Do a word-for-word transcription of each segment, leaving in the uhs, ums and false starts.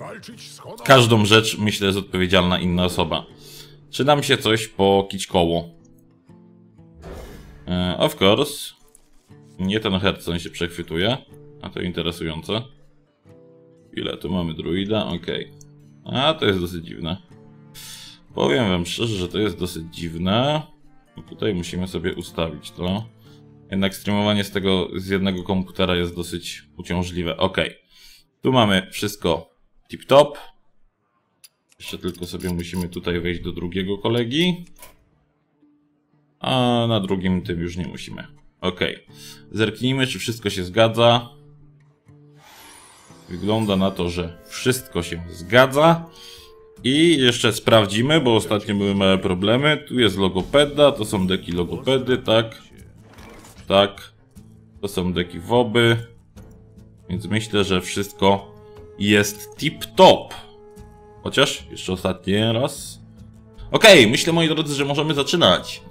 każdą rzecz, myślę, jest odpowiedzialna inna osoba. Czy nam się coś pokić koło? E, of course. Nie ten Hearthstone się przechwytuje. A to interesujące. Ile tu mamy druida? Okej. Okay. A to jest dosyć dziwne. Powiem wam szczerze, że to jest dosyć dziwne. I tutaj musimy sobie ustawić to. Jednak streamowanie z tego, z jednego komputera jest dosyć uciążliwe. Ok. Tu mamy wszystko tip-top. Jeszcze tylko sobie musimy tutaj wejść do drugiego kolegi. A na drugim tym już nie musimy. Ok. Zerknijmy, czy wszystko się zgadza. Wygląda na to, że wszystko się zgadza. I jeszcze sprawdzimy, bo ostatnio były małe problemy. Tu jest logopeda, to są deki logopedy, tak. Tak. To są deki woby. Więc myślę, że wszystko jest tip-top. Chociaż jeszcze ostatni raz. Okej, okay, myślę, moi drodzy, że możemy zaczynać.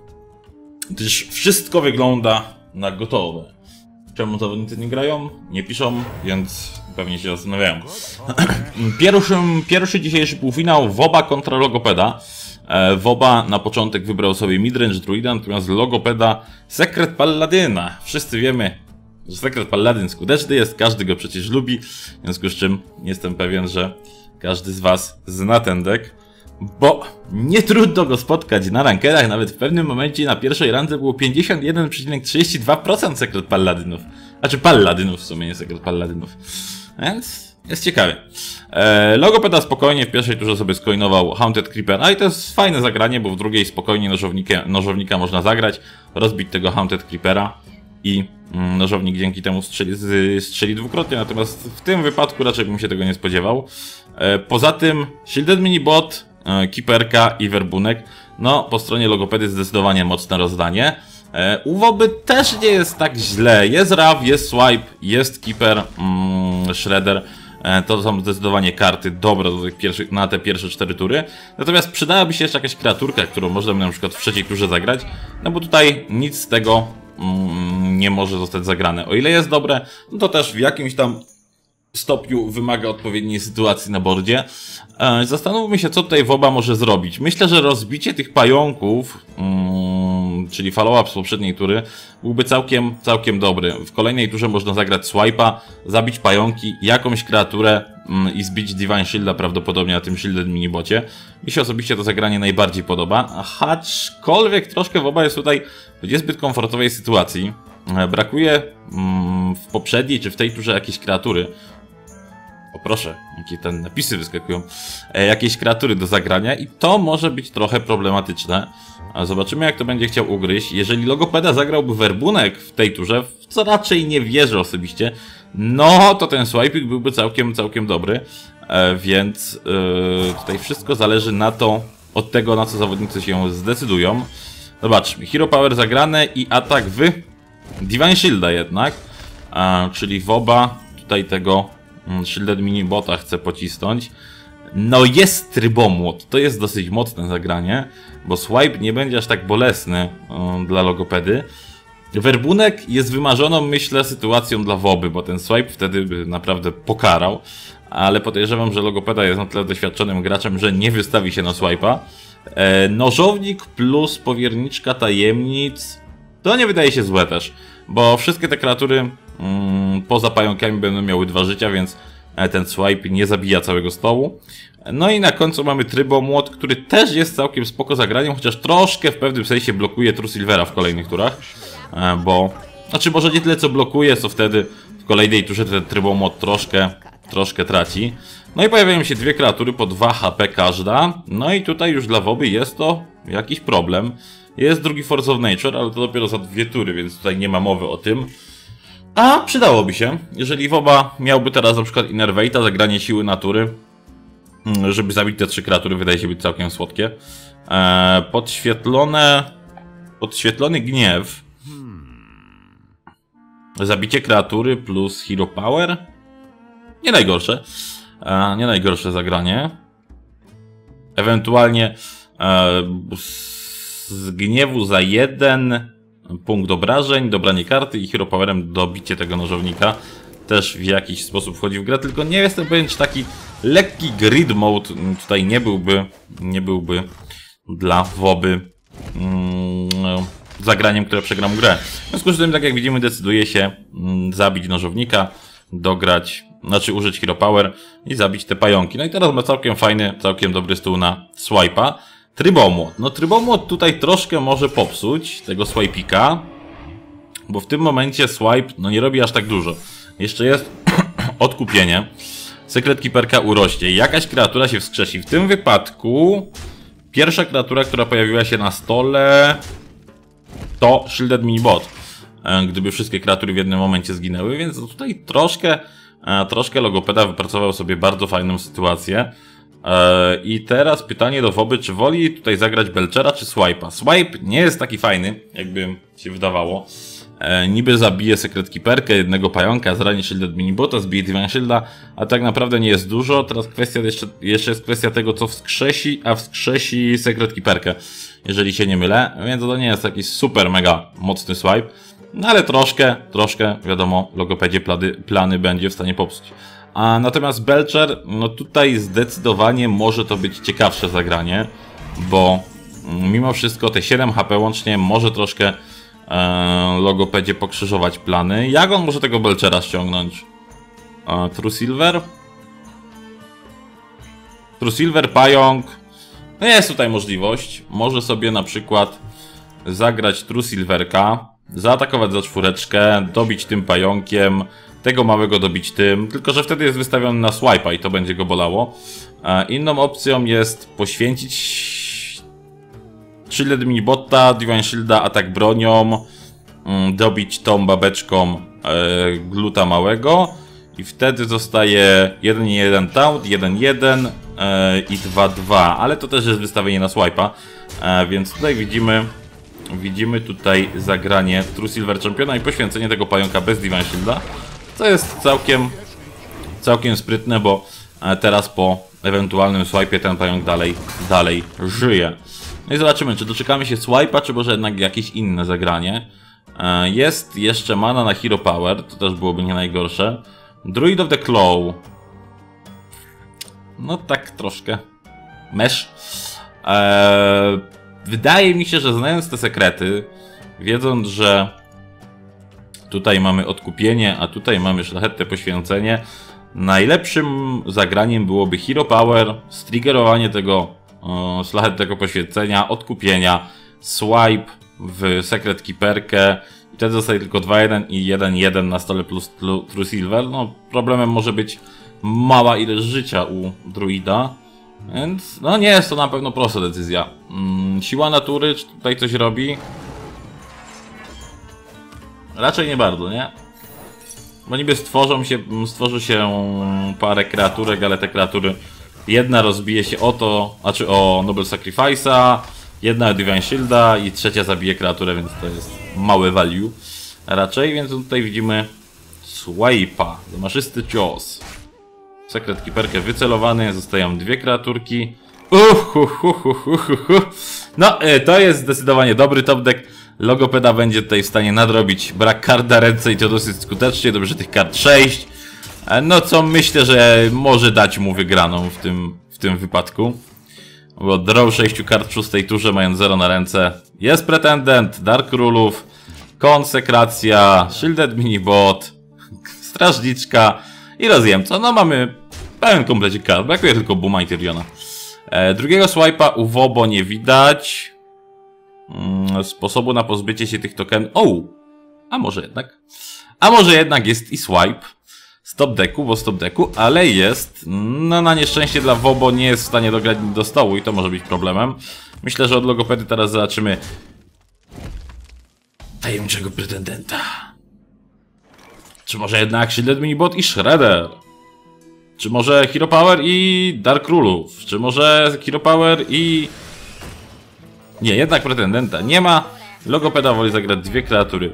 Gdyż wszystko wygląda na gotowe. Czemu zawodnicy nie grają? Nie piszą, więc pewnie się zastanawiają. Pierwszy, pierwszy dzisiejszy półfinał Woba kontra Logopeda. E, Woba na początek wybrał sobie midrange druida, natomiast Logopeda Sekret Palladyna. Wszyscy wiemy, że Sekret Palladyn skuteczny jest, każdy go przecież lubi. W związku z czym jestem pewien, że każdy z was zna ten deck. Bo nie trudno go spotkać na rankedach, nawet w pewnym momencie na pierwszej randze było pięćdziesiąt jeden przecinek trzydzieści dwa procent Sekret Palladynów. Znaczy Palladynów w sumie, nie Sekret Palladynów. Więc jest ciekawie. Eee, Logopeda spokojnie w pierwszej turze sobie skoinował Haunted Creepera i to jest fajne zagranie, bo w drugiej spokojnie nożownika, nożownika można zagrać, rozbić tego Haunted Creepera i mm, nożownik dzięki temu strzeli, strzeli dwukrotnie, natomiast w tym wypadku raczej bym się tego nie spodziewał. Eee, poza tym Shielded Minibot, e, Kiperka i Werbunek, no po stronie Logopedy zdecydowanie mocne rozdanie. E, u Woby też nie jest tak źle, jest Rav, jest Swipe, jest Keeper, mm, Shredder. To są zdecydowanie karty dobre do tych pierwszych, na te pierwsze cztery tury. Natomiast przydałaby się jeszcze jakaś kreaturka, którą można by na przykład w trzeciej turze zagrać. No bo tutaj nic z tego mm, nie może zostać zagrane. O ile jest dobre, no to też w jakimś tam stopniu wymaga odpowiedniej sytuacji na bordzie. E, zastanówmy się, co tutaj Woba może zrobić. Myślę, że rozbicie tych pająków, mm, czyli follow-up z poprzedniej tury, byłby całkiem, całkiem dobry. W kolejnej turze można zagrać swipe'a, zabić pająki, jakąś kreaturę mm, i zbić Divine Shielda prawdopodobnie na tym Shielded Minibocie. Mi się osobiście to zagranie najbardziej podoba, aczkolwiek troszkę Woba jest tutaj w niezbyt komfortowej sytuacji. E, brakuje mm, w poprzedniej czy w tej turze jakiejś kreatury. O proszę, jakie te napisy wyskakują. E, jakieś kreatury do zagrania i to może być trochę problematyczne. A zobaczymy, jak to będzie chciał ugryźć. Jeżeli Logopeda zagrałby Werbunek w tej turze, w co raczej nie wierzę osobiście, no to ten swiping byłby całkiem, całkiem dobry. E, więc e, tutaj wszystko zależy na to, od tego, na co zawodnicy się zdecydują. Zobaczmy, Hero Power zagrane i atak w Divine Shielda jednak. A, czyli Woba tutaj tego Shielded Minibota chce pocisnąć. No jest Trybomłot, to jest dosyć mocne zagranie, bo swipe nie będzie aż tak bolesny um, dla Logopedy. Werbunek jest wymarzoną, myślę, sytuacją dla Woby, bo ten swipe wtedy by naprawdę pokarał. Ale podejrzewam, że Logopeda jest na tyle doświadczonym graczem, że nie wystawi się na swipe'a. E, nożownik plus powierniczka tajemnic to nie wydaje się złe też, bo wszystkie te kreatury mm, poza pająkami będą miały dwa życia, więc ten swipe nie zabija całego stołu. No i na końcu mamy Trybomłot, który też jest całkiem spoko zagraniem, chociaż troszkę w pewnym sensie blokuje True Silvera w kolejnych turach, bo... Znaczy może nie tyle co blokuje, co wtedy w kolejnej turze ten Trybomłot troszkę, troszkę traci. No i pojawiają się dwie kreatury po dwa H P każda, no i tutaj już dla Woby jest to jakiś problem. Jest drugi Force of Nature, ale to dopiero za dwie tury, więc tutaj nie ma mowy o tym. A przydałoby się, jeżeli Woba miałby teraz na przykład Innervate'a, zagranie siły natury, żeby zabić te trzy kreatury, wydaje się być całkiem słodkie. Eee, podświetlone... Podświetlony gniew. Zabicie kreatury plus Hero Power. Nie najgorsze. Eee, nie najgorsze zagranie. Ewentualnie eee, z gniewu za jeden punkt obrażeń, dobranie karty i Hero Powerem dobicie tego nożownika. też w jakiś sposób wchodzi w grę, tylko nie jestem pewien, czy taki lekki grid mode tutaj nie byłby, nie byłby dla Woby mm, zagraniem, które przegram grę. W związku z tym, tak jak widzimy, decyduje się mm, zabić nożownika, dograć, znaczy użyć Hero Power i zabić te pająki. No i teraz ma całkiem fajny, całkiem dobry stół na swipe'a. Trybomłot. No Trybomłot tutaj troszkę może popsuć tego swipika, bo w tym momencie swipe no nie robi aż tak dużo. Jeszcze jest odkupienie. Sekret Keeperka urośnie. Jakaś kreatura się wskrzesi. W tym wypadku pierwsza kreatura, która pojawiła się na stole, to Shielded Minibot. Gdyby wszystkie kreatury w jednym momencie zginęły, więc tutaj troszkę, troszkę Logopeda wypracował sobie bardzo fajną sytuację. I teraz pytanie do Woby, czy woli tutaj zagrać Belchera czy Swipe'a? Swipe nie jest taki fajny, jakby się wydawało. E, niby zabije Secret Keeperkę, jednego pająka, zrani Shielded Minibota, zbije Divine Shielda, a tak naprawdę nie jest dużo. Teraz kwestia jeszcze, jeszcze jest kwestia tego, co wskrzesi, a wskrzesi Secret Keeperkę, jeżeli się nie mylę. Więc to nie jest taki super mega mocny swipe, no ale troszkę, troszkę, wiadomo, Logopedzie plany, plany będzie w stanie popsuć. A natomiast Belcher, no tutaj zdecydowanie może to być ciekawsze zagranie, bo mimo wszystko te siedem H P łącznie może troszkę e, Logopedzie pokrzyżować plany. Jak on może tego Belchera ściągnąć? E, True Silver? True Silver, pająk. No jest tutaj możliwość. Może sobie na przykład zagrać True Silverka, zaatakować za czwóreczkę, dobić tym pająkiem, tego małego dobić tym, tylko że wtedy jest wystawiony na swipe'a i to będzie go bolało. E, inną opcją jest poświęcić Shielded Minibota, Divine Shielda, atak bronią, mm, dobić tą babeczką e, gluta małego i wtedy zostaje jeden jeden taunt, jeden jeden e, i dwa dwa, ale to też jest wystawienie na swipe'a, e, więc tutaj widzimy widzimy tutaj zagranie True Silver Championa i poświęcenie tego pająka bez Divine Shielda. To jest całkiem, całkiem sprytne, bo teraz po ewentualnym swipe'ie ten pająk dalej, dalej żyje. No i zobaczymy, czy doczekamy się swipe'a, czy może jednak jakieś inne zagranie. Jest jeszcze mana na Hero Power, to też byłoby nie najgorsze. Druid of the Claw. No tak troszkę. Mesh. Eee, wydaje mi się, że znając te sekrety, wiedząc, że tutaj mamy odkupienie, a tutaj mamy szlachetne poświęcenie, najlepszym zagraniem byłoby Hero Power, striggerowanie tego e, szlachetnego poświęcenia, odkupienia, swipe w Secret Keeperkę i wtedy zostaje tylko dwa jeden i jeden jeden na stole plus True Silver. No, problemem może być mała ilość życia u druida, więc no nie jest to na pewno prosta decyzja. Hmm, siła natury, czy tutaj coś robi? Raczej nie bardzo, nie? Bo niby stworzą się, stworzy się parę kreaturek, ale te kreatury, jedna rozbije się o to, znaczy o Noble Sacrifice'a, jedna o Divine Shielda i trzecia zabije kreaturę, więc to jest mały value raczej, więc tutaj widzimy Swipe'a, zamaszysty cios. Secret Keeperkę wycelowany, zostają dwie kreaturki. Uch, uh, uh, uh, uh, uh. No, to jest zdecydowanie dobry top deck. Logopeda będzie tutaj w stanie nadrobić brak kart na ręce i to dosyć skutecznie. Dobrze, tych kart sześć. No co myślę, że może dać mu wygraną w tym, w tym wypadku. Bo draw sześciu kart w szóstej turze, mając zero na ręce. Jest pretendent, Dark Królów, Konsekracja, Shielded Minibot, Strażniczka i Rozjemca. No mamy pełen komplecik kart, brakuje tylko Booma i Tyriona. E, drugiego swipe'a u Wobo nie widać. Mm, sposobu na pozbycie się tych tokenów. O! A może jednak? A może jednak jest i swipe z top decku, bo z top decku, ale jest. No na nieszczęście dla Wobo nie jest w stanie dograć do stołu i to może być problemem. Myślę, że od Logopedy teraz zobaczymy tajemniczego pretendenta. Czy może jednak Shielded Minibot i Shredder? Czy może Hero Power i Dark Królów? Czy może Hero Power i... Nie, jednak pretendenta nie ma. Logopeda woli zagrać dwie kreatury.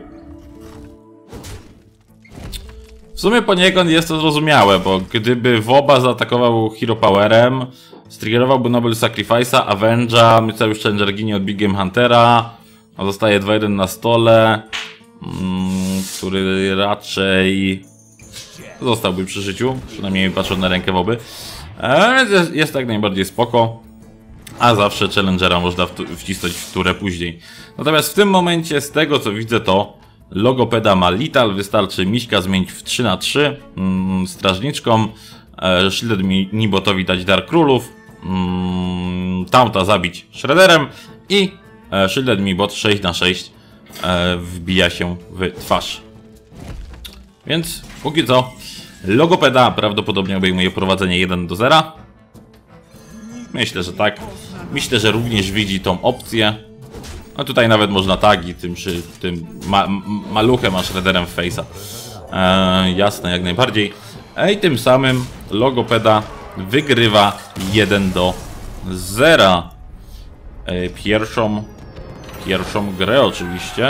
W sumie poniekąd jest to zrozumiałe, bo gdyby Woba zaatakował Hero Powerem, striggerowałby Noble Sacrifice'a, Avenge'a, Mycelius Challenger ginie od Big Game Huntera, a zostaje dwa jeden na stole, mm, który raczej zostałby przy życiu, przynajmniej patrząc na rękę Woby. Eee, jest, jest tak najbardziej spoko, a zawsze Challengera można w wcisnąć w turę później. Natomiast w tym momencie, z tego co widzę, to Logopeda ma Lethal, wystarczy Miśka zmienić w trzy na trzy, mm, strażniczką, e, Shielded Nibotowi dać Dark Królów, mm, Taunta zabić Shredderem i e, Shielded Nibot sześć na sześć e, wbija się w twarz. Więc póki co Logopeda prawdopodobnie obejmuje prowadzenie jeden do zera. Myślę, że tak. Myślę, że również widzi tą opcję. No tutaj nawet można tagi tym, czy tym ma maluchem, a Shredderem w face'a. Eee, jasne, jak najbardziej. I tym samym Logopeda wygrywa jeden do zera. Eee, pierwszą, pierwszą grę oczywiście.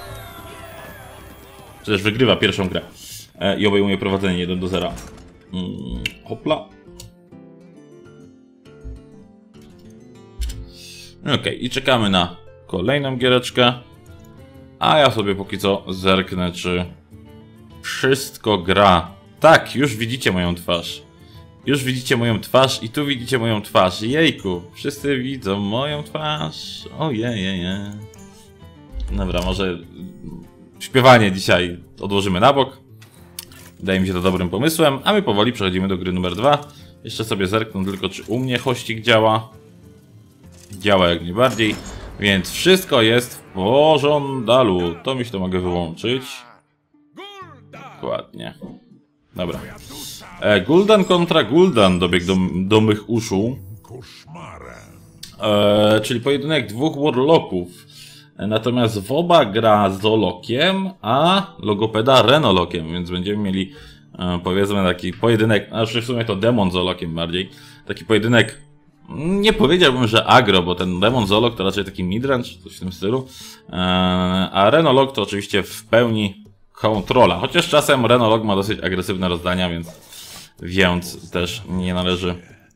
Przecież wygrywa pierwszą grę. Eee, I obejmuje prowadzenie jeden do zera. Hmm, hopla. Ok, i czekamy na kolejną giereczkę. A ja sobie póki co zerknę, czy wszystko gra. Tak, już widzicie moją twarz. Już widzicie moją twarz i tu widzicie moją twarz. Jejku, wszyscy widzą moją twarz. Ojej. Dobra, może śpiewanie dzisiaj odłożymy na bok. Wydaje mi się to dobrym pomysłem. A my powoli przechodzimy do gry numer dwa. Jeszcze sobie zerknę tylko, czy u mnie hościk działa. Działa jak najbardziej, więc wszystko jest w pożądalu. To myślę, to mogę wyłączyć. Dokładnie. Dobra. E, Gul'dan kontra Gul'dan dobiegł do, do mych uszu. E, czyli pojedynek dwóch Warlocków. E, natomiast Woba gra Zolokiem, a Logopeda Renolokiem, więc będziemy mieli e, powiedzmy taki pojedynek, znaczy w sumie to Demon Zolokiem bardziej. Taki pojedynek. Nie powiedziałbym, że agro, bo ten Demon Zolok to raczej taki midrange, coś w tym stylu. Eee, a Renolog to oczywiście w pełni kontrola. Chociaż czasem Renolog ma dosyć agresywne rozdania, więc, więc też nie należy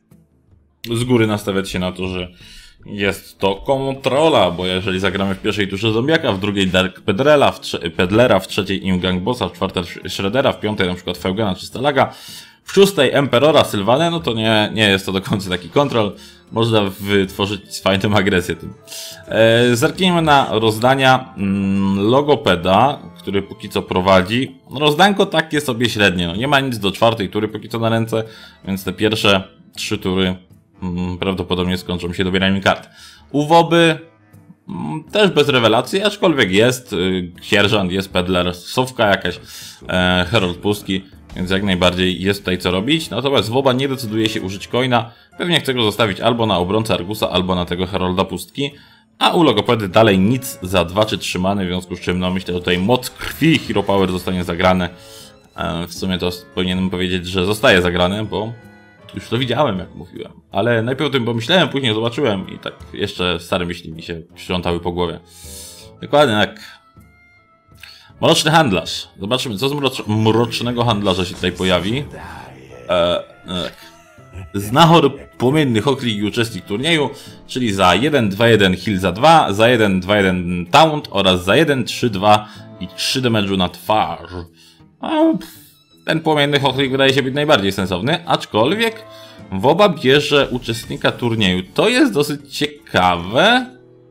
z góry nastawiać się na to, że jest to kontrola, bo jeżeli zagramy w pierwszej turze Zombiaka, w drugiej Dark Pedrela, w Pedlera, w trzeciej im Gang Bossa, w czwartej Shreddera, w piątej na przykład Feugena czy Stalaga, w szóstej Emperora Sylwanę, no to nie, nie jest to do końca taki kontrol. Można wytworzyć fajną agresję tym. E, zerknijmy na rozdania mm, Logopeda, który póki co prowadzi. Rozdanko takie sobie średnie. No, nie ma nic do czwartej tury póki co na ręce, więc te pierwsze trzy tury mm, prawdopodobnie skończą się dobieraniem kart. U Woby mm, też bez rewelacji, aczkolwiek jest y, sierżant, jest pedler, sowka jakaś, e, Herald Pustki. Więc jak najbardziej jest tutaj co robić. Natomiast Woba nie decyduje się użyć coina. Pewnie chce go zostawić albo na obrońcę Argusa, albo na tego Herolda Pustki. A u Logopedy dalej nic za dwa czy trzy many, w związku z czym no myślę, że tutaj moc krwi Hero Power zostanie zagrane. E, w sumie to powinienem powiedzieć, że zostaje zagrane, bo już to widziałem, jak mówiłem. Ale najpierw o tym pomyślałem, później zobaczyłem i tak jeszcze stare myśli mi się przyciątały po głowie. Dokładnie tak. Mroczny handlarz. Zobaczymy, co z mrocz mrocznego handlarza się tutaj pojawi. E, e. Znachor płomienny Hoklik i uczestnik turnieju, czyli za jeden dwa jeden heal za dwa, za jeden dwa jeden taunt oraz za jeden trzy dwa i trzy damage'u na twarz. A, ten płomienny Hoklik wydaje się być najbardziej sensowny, aczkolwiek Woba bierze uczestnika turnieju. To jest dosyć ciekawe.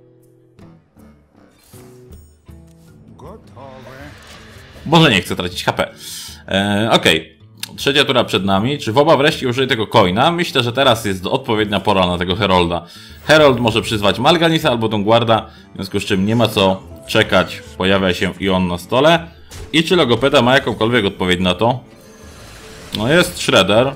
Może nie chcę tracić H P. Eee, Okej. Okay. Trzecia tura przed nami. Czy Woba wreszcie użyje tego coina? Myślę, że teraz jest odpowiednia pora na tego Herolda. Herold może przyzwać Malganisa albo tą Guarda, w związku z czym nie ma co czekać. Pojawia się i on na stole. I czy Logopeda ma jakąkolwiek odpowiedź na to? No jest Shredder.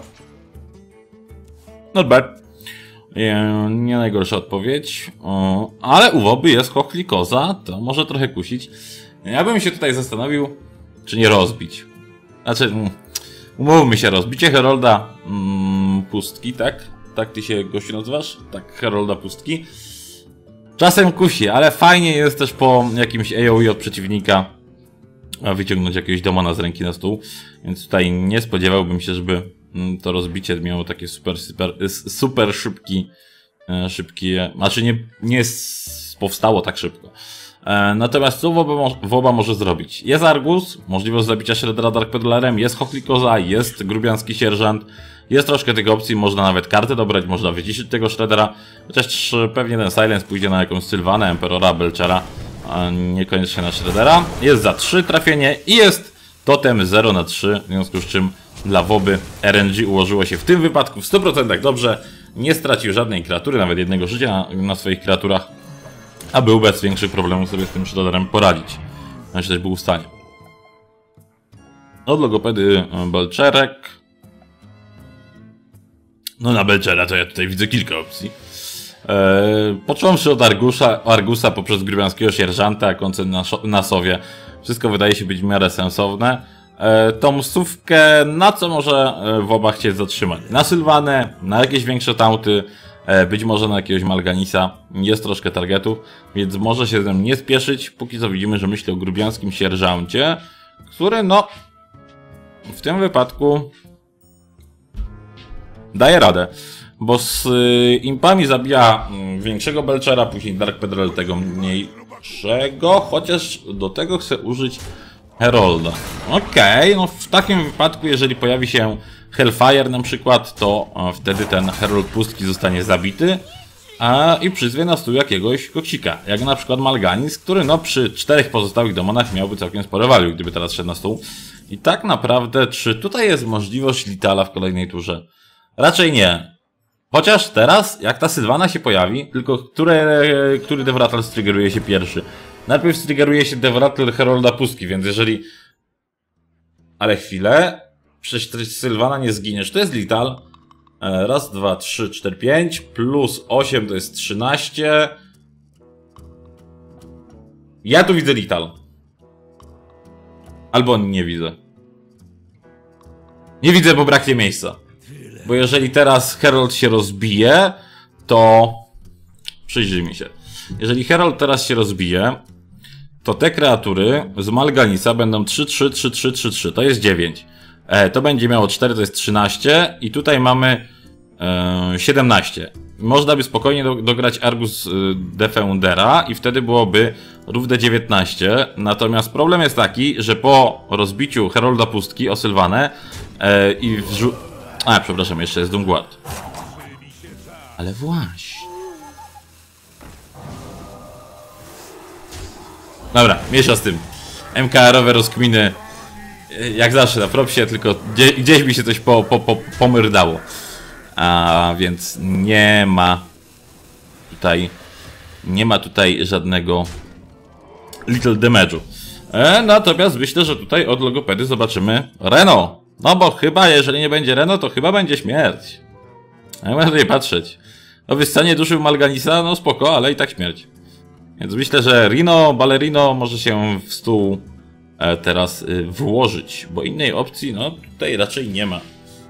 Not bad. Nie, nie najgorsza odpowiedź. O, ale u Woby jest Hochlikoza. To może trochę kusić. Ja bym się tutaj zastanowił, czy nie rozbić. Znaczy, umówmy się, rozbicie Herolda mm, Pustki, tak? Tak ty się, gościu, nazywasz? Tak, Herolda Pustki. Czasem kusi, ale fajnie jest też po jakimś A O E od przeciwnika wyciągnąć jakiegoś demona z ręki na stół. Więc tutaj nie spodziewałbym się, żeby to rozbicie miało takie super, super, super szybki, szybkie, znaczy nie, nie powstało tak szybko. E, natomiast co Woba, Woba może zrobić? Jest Argus, możliwość zabicia Shreddera Dark Peddlerem, jest Chochlikoza, jest Grubiański Sierżant. Jest troszkę tych opcji, można nawet kartę dobrać, można wyciszyć tego Shreddera. Chociaż pewnie ten Silence pójdzie na jakąś Sylwanę, Emperora, Belchera, a niekoniecznie na Shreddera. Jest za trzy trafienie i jest totem zero na trzy, w związku z czym dla Woby R N G ułożyło się w tym wypadku w stu procentach dobrze. Nie stracił żadnej kreatury, nawet jednego życia na, na swoich kreaturach, a był bez większych problemów sobie z tym Shredderem poradzić. Znaczy też był w stanie. Od logopedy Belcherek. No na Belchera to ja tutaj widzę kilka opcji. Eee, począwszy od Argusa, Argusa poprzez Grubiańskiego Sierżanta, koncert na, na Sowie. Wszystko wydaje się być w miarę sensowne. Eee, tą stówkę na co może Woba chcieć zatrzymać? Na Sylwanę, na jakieś większe tauty, e, być może na jakiegoś Malganisa. Jest troszkę targetów, więc może się z tym nie spieszyć. Póki co widzimy, że myśli o Grubiańskim Sierżancie, który no w tym wypadku daje radę, bo z y, impami zabija y, większego Belchera, później Dark Peddler tego mniejszego, chociaż do tego chcę użyć Herolda. Okej, okay, no w takim wypadku, jeżeli pojawi się Hellfire na przykład, to y, wtedy ten Herold pustki zostanie zabity a, i przyzwie na stół jakiegoś koksika, jak na przykład Malganis, który no przy czterech pozostałych demonach miałby całkiem spore value, gdyby teraz szedł na stół. I tak naprawdę, czy tutaj jest możliwość Litala w kolejnej turze? Raczej nie. Chociaż teraz, jak ta Sylwana się pojawi, tylko które, który Devrattle striggeruje się pierwszy? Najpierw striggeruje się Devrattle Herolda Pustki, więc jeżeli... Ale chwilę... Przecież Sylwana nie zginiesz. To jest Lital. Raz, dwa, trzy, cztery, pięć. Plus osiem to jest trzynaście. Ja tu widzę Lital. Albo nie widzę. Nie widzę, bo braknie miejsca. Bo jeżeli teraz Herald się rozbije, to... Przyjrzyjmy się. Jeżeli Herald teraz się rozbije, to te kreatury z Malganisa będą trzy, trzy, trzy, trzy, trzy, trzy. To jest dziewięć. E, to będzie miało cztery, to jest trzynaście. I tutaj mamy e, siedemnaście. Można by spokojnie do, dograć Argus y, Defendera i wtedy byłoby równe dziewiętnaście. Natomiast problem jest taki, że po rozbiciu Herolda Pustki o Sylwanę e, i wrzu... A, przepraszam, jeszcze jest Doomguard. Ale właśnie. Dobra, mniejsza z tym. M K R-owe rozkminy jak zawsze na propsie, tylko gdzie, gdzieś mi się coś po, po, po, pomyrdało. A więc nie ma tutaj nie ma tutaj żadnego little damage'u. E, natomiast myślę, że tutaj od logopedy zobaczymy Reno. No bo chyba, jeżeli nie będzie Reno, to chyba będzie śmierć. Ja będę tutaj patrzeć. No wyssanie duszy Malganisa, no spoko, ale i tak śmierć. Więc myślę, że Rino, Ballerino może się w stół e, teraz y, włożyć, bo innej opcji, no tutaj raczej nie ma.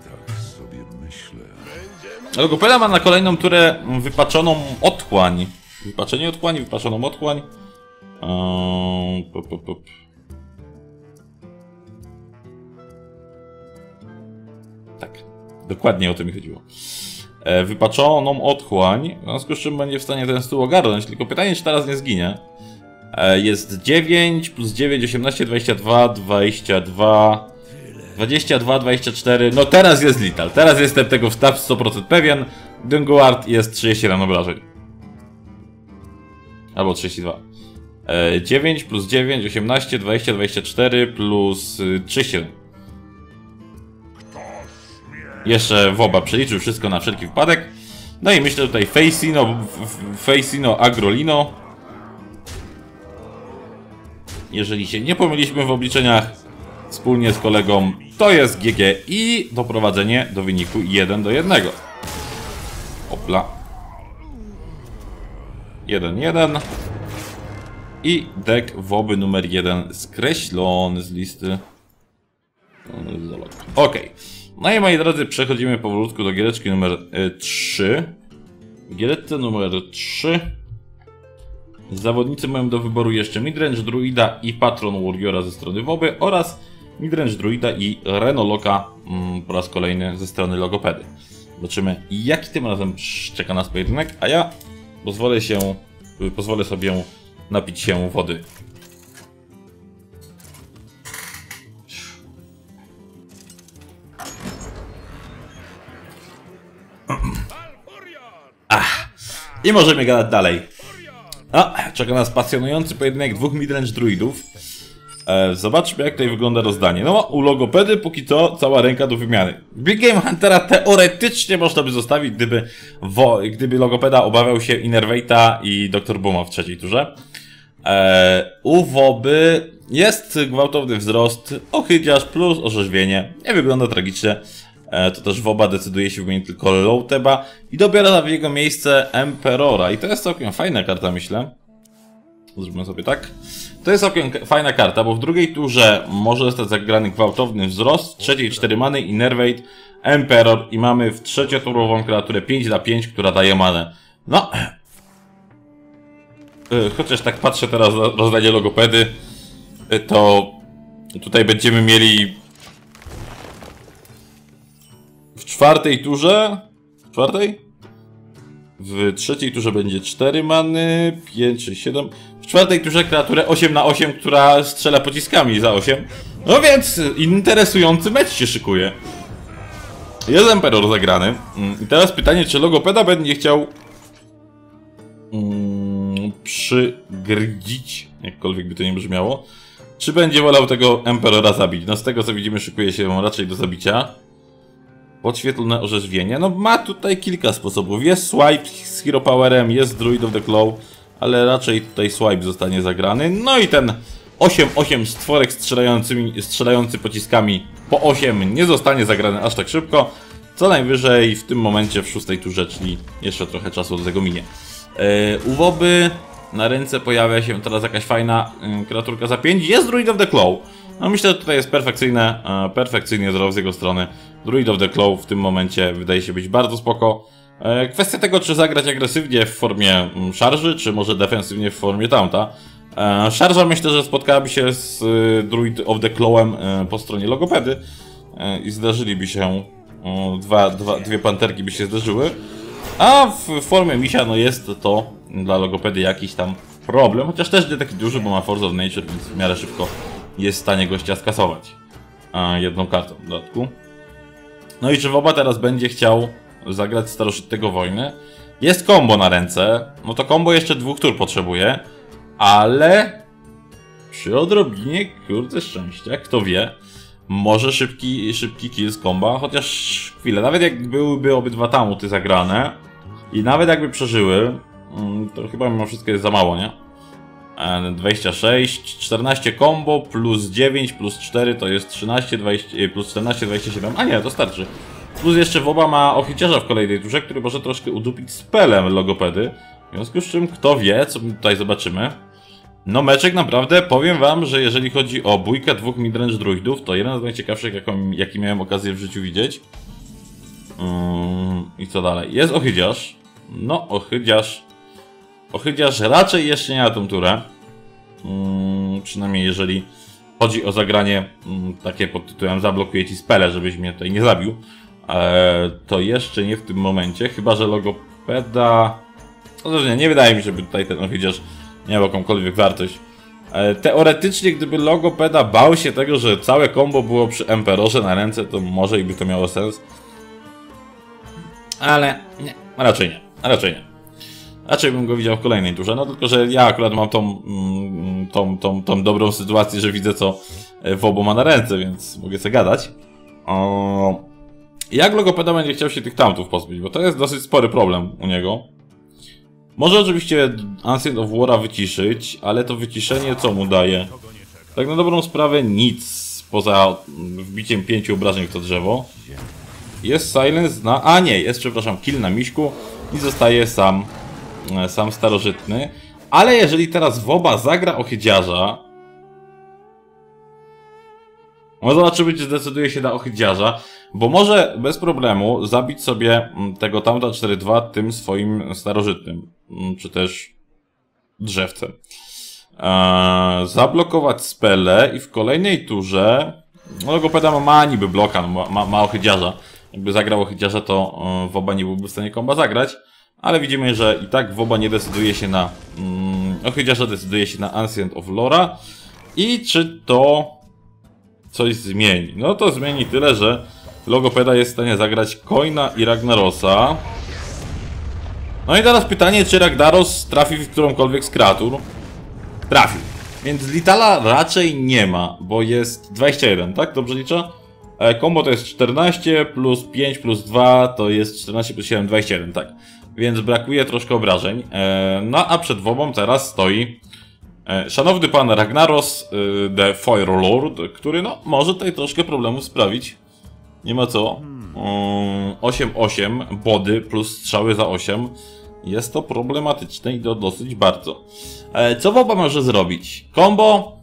Logopeda ma na kolejną turę wypaczoną otchłań. Wypaczenie otchłań, wypaczoną otchłań. Eee, pop, pop, pop. Tak, dokładnie o to mi chodziło. E, wypaczoną otchłań, w związku z czym będzie w stanie ten stół ogarnąć, tylko pytanie, czy teraz nie zginie. E, jest dziewięć plus dziewięć, osiemnaście, dwadzieścia dwa, dwadzieścia dwa, dwadzieścia dwa, dwadzieścia cztery, no teraz jest Lital, teraz jestem tego w sto procent pewien. Doomguard jest trzydzieści jeden obrażeń. Albo trzydzieści dwa. E, dziewięć plus dziewięć, osiemnaście, dwadzieścia, dwadzieścia cztery plus y, trzydzieści jeden. Jeszcze Woba przeliczył wszystko na wszelki wypadek. No i myślę tutaj Facino, Facino, Agrolino. Jeżeli się nie pomyliśmy w obliczeniach wspólnie z kolegą, to jest G G i doprowadzenie do wyniku jeden do jednego. Opla. jeden jeden. I deck Woby numer jeden skreślony z listy. Ok. No i moi drodzy, przechodzimy powolutku do giereczki numer y, trzy. W giereczce numer trzy zawodnicy mają do wyboru jeszcze Midrange Druida i Patron Warriora ze strony Woby oraz Midrange Druida i Renoloka mm, po raz kolejny ze strony Logopedy. Zobaczymy, jaki tym razem czeka nas pojedynek, a ja pozwolę się, pozwolę sobie napić się wody. Ach. I możemy gadać dalej. A, czeka nas pasjonujący pojedynek dwóch midrange druidów. E, zobaczmy, jak tutaj wygląda rozdanie. No, u logopedy póki co cała ręka do wymiany. Big Game Huntera teoretycznie można by zostawić, gdyby, wo, gdyby logopeda obawiał się Innervate'a i doktor Booma w trzeciej turze. E, u Woby jest gwałtowny wzrost, ochydziarz plus orzeźwienie. Nie wygląda tragicznie. E, to też Woba decyduje się wymienić tylko Lowteba i dobiera w jego miejsce Emperora. I to jest całkiem fajna karta, myślę. Zróbmy sobie tak. To jest całkiem fajna karta, bo w drugiej turze może zostać zagrany gwałtowny wzrost, w trzeciej cztery many, Innervate, Emperor i mamy w trzecioturową kreaturę pięć na pięć, która daje manę. No. Chociaż tak patrzę teraz na rozdanie logopedy, to tutaj będziemy mieli w czwartej turze, w czwartej? W trzeciej turze będzie cztery many, pięć, sześć, siedem. W czwartej turze kreaturę osiem na osiem, która strzela pociskami za osiem. No więc interesujący mecz się szykuje. Jest Emperor zagrany. I teraz pytanie, czy logopeda będzie chciał mm, przygrydzić, jakkolwiek by to nie brzmiało, czy będzie wolał tego Emperora zabić. No z tego co widzimy, szykuje się raczej do zabicia. Podświetlone orzeźwienie. No ma tutaj kilka sposobów. Jest swipe z Hero Powerem, jest Druid of the Claw, ale raczej tutaj swipe zostanie zagrany. No i ten osiem osiem stworek strzelającymi, strzelający pociskami po osiem nie zostanie zagrany aż tak szybko. Co najwyżej w tym momencie w szóstej turze, czyli jeszcze trochę czasu do tego minie. Yy, u Woby na ręce pojawia się teraz jakaś fajna yy, kreaturka za pięć. Jest Druid of the Claw. No myślę, że tutaj jest perfekcyjne, e, perfekcyjnie zrobił z jego strony. Druid of the Claw w tym momencie wydaje się być bardzo spoko. E, kwestia tego, czy zagrać agresywnie w formie mm, szarży, czy może defensywnie w formie taunta. E, szarża myślę, że spotkałaby się z e, Druid of the Clawem e, po stronie logopedy e, i zdarzyliby się, e, dwa, dwa, dwie panterki by się zdarzyły. A w formie misia no jest to dla logopedy jakiś tam problem, chociaż też nie taki duży, bo ma Force of Nature, więc w miarę szybko jest w stanie gościa skasować a, jedną kartą w dodatku. No i czy Woba teraz będzie chciał zagrać starożytnego wojny? Jest combo na ręce, no to combo jeszcze dwóch tur potrzebuje, ale przy odrobinie, kurde szczęścia, kto wie, może szybki, szybki kill z comba, chociaż chwilę, nawet jak byłyby obydwa tamuty zagrane i nawet jakby przeżyły, to chyba mimo wszystko jest za mało, nie? dwadzieścia sześć, czternaście combo plus dziewięć plus cztery to jest trzynaście, dwadzieścia, plus czternaście, dwadzieścia siedem, a nie, to starczy. Plus jeszcze Woba ma ochyciarza w kolejnej turze, który może troszkę udupić spelem logopedy. W związku z czym, kto wie, co tutaj zobaczymy. No meczek naprawdę, powiem wam, że jeżeli chodzi o bójkę dwóch midrange druidów, to jeden z najciekawszych, jaką, jaki miałem okazję w życiu widzieć. Ym, I co dalej? Jest ochyciarz. No, ochyciarz. Ochyciarz raczej jeszcze nie na tą turę. Hmm, przynajmniej jeżeli chodzi o zagranie hmm, takie pod tytułem zablokuję ci spele, żebyś mnie tutaj nie zabił. E, to jeszcze nie w tym momencie, chyba że logopeda... No, nie, nie wydaje mi się, żeby tutaj ten ochyciarz miał jakąkolwiek wartość. E, teoretycznie, gdyby logopeda bał się tego, że całe combo było przy Emperorze na ręce, to może i by to miało sens. Ale nie, raczej nie, raczej nie. Raczej bym go widział w kolejnej turze, no tylko, że ja akurat mam tą, tą, tą, tą dobrą sytuację, że widzę co Wobo ma na ręce, więc mogę sobie gadać. O... Jak logopeda będzie chciał się tych tauntów pozbyć, bo to jest dosyć spory problem u niego. Może oczywiście Ancient of War'a wyciszyć, ale to wyciszenie co mu daje? Tak na dobrą sprawę nic, poza wbiciem pięciu obrażeń w to drzewo. Jest Silence na... a nie, jest przepraszam, kill na miśku i zostaje sam... Sam starożytny, ale jeżeli teraz Woba zagra ochydziarza, no zobaczymy, czy zdecyduje się na ochydziarza, bo może bez problemu zabić sobie tego Taunta cztery dwa tym swoim starożytnym, czy też drzewcem. Eee, zablokować spele i w kolejnej turze, no logopeda ma niby bloka, no, ma, ma ochydziarza. Jakby zagrał ochydziarza, to Woba nie byłby w stanie komba zagrać. Ale widzimy, że i tak Woba nie decyduje się na... Mm, Ochydziarza decyduje się na Ancient of Lora. I czy to coś zmieni? No to zmieni tyle, że Logopeda jest w stanie zagrać Coina i Ragnarosa. No i teraz pytanie, czy Ragnaros trafi w którąkolwiek z kreatur? Trafił. Więc Litala raczej nie ma, bo jest dwadzieścia jeden, tak? Dobrze liczę? E, combo to jest czternaście, plus pięć, plus dwa to jest czternaście, plus siedem, dwadzieścia jeden, tak. Więc brakuje troszkę obrażeń. E, no a przed Wobą teraz stoi e, szanowny pan Ragnaros, e, the Fire Lord, który no może tutaj troszkę problemów sprawić. Nie ma co. Um, osiem osiem, body plus strzały za osiem. Jest to problematyczne i to dosyć bardzo. E, co Woba może zrobić? Combo.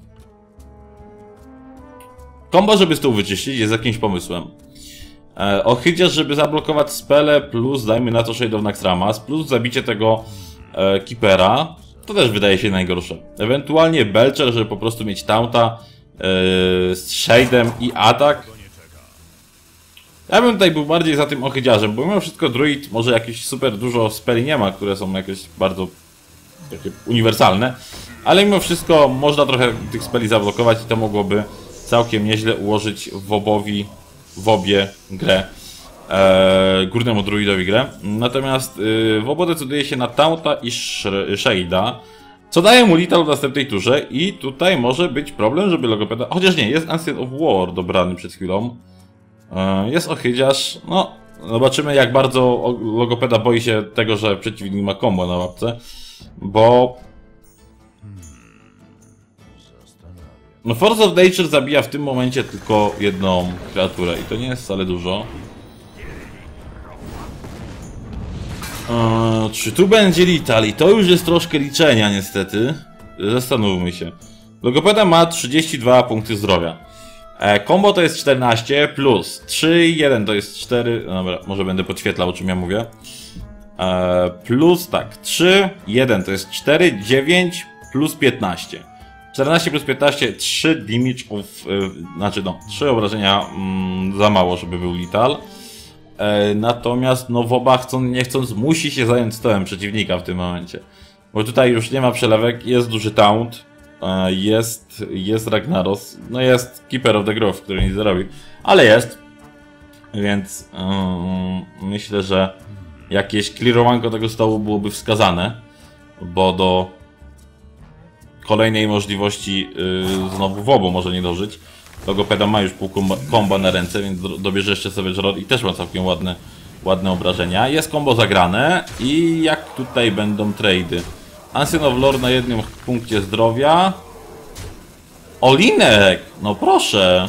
Combo, żeby z tyłu wyczyścić, jest jakimś pomysłem. E, Ochydziarz, żeby zablokować spele, plus dajmy na to Shade of Naxxramas, plus zabicie tego e, Keepera. To też wydaje się najgorsze. Ewentualnie Belcher, żeby po prostu mieć taunta e, z Shade'em i atak. Ja bym tutaj był bardziej za tym Ochydziarzem, bo mimo wszystko druid może jakieś super dużo speli nie ma, które są jakieś bardzo takie uniwersalne. Ale mimo wszystko można trochę tych speli zablokować i to mogłoby całkiem nieźle ułożyć Wobowi, Wobie grę. Eee, górnemu druidowi grę. Natomiast yy, Wobo decyduje się na taunta i Shade'a, co daje mu Lethal w następnej turze i tutaj może być problem, żeby Logopeda... Chociaż nie, jest Ancient of War dobrany przed chwilą. Jest Ochydziarz, no zobaczymy jak bardzo Logopeda boi się tego, że przeciwnik ma combo na łapce, bo no Force of Nature zabija w tym momencie tylko jedną kreaturę i to nie jest wcale dużo. Eee, czy tu będzie Lethal? I to już jest troszkę liczenia niestety, zastanówmy się. Logopeda ma trzydzieści dwa punkty zdrowia. Combo to jest czternaście plus trzy, jeden to jest cztery, no dobra, może będę podświetlał o czym ja mówię. E, plus tak, trzy, jeden to jest cztery, dziewięć plus piętnaście. czternaście plus piętnaście, trzy damage of, e, znaczy no, trzy obrażenia mm, za mało, żeby był Lethal. E, natomiast no Woba chcąc nie chcąc musi się zająć stołem przeciwnika w tym momencie. Bo tutaj już nie ma przelewek, jest duży taunt. Jest, jest Ragnaros, no jest Keeper of the Grove, który nic zrobi, ale jest, więc yy, myślę, że jakieś clearowanko tego stołu byłoby wskazane, bo do kolejnej możliwości yy, znowu Wobo może nie dożyć. Logopeda ma już pół komba, komba na ręce, więc dobierze jeszcze sobie Żrod i też ma całkiem ładne, ładne obrażenia. Jest kombo zagrane i jak tutaj będą trady? Ancient of Lore na jednym punkcie zdrowia. Olinek! No proszę.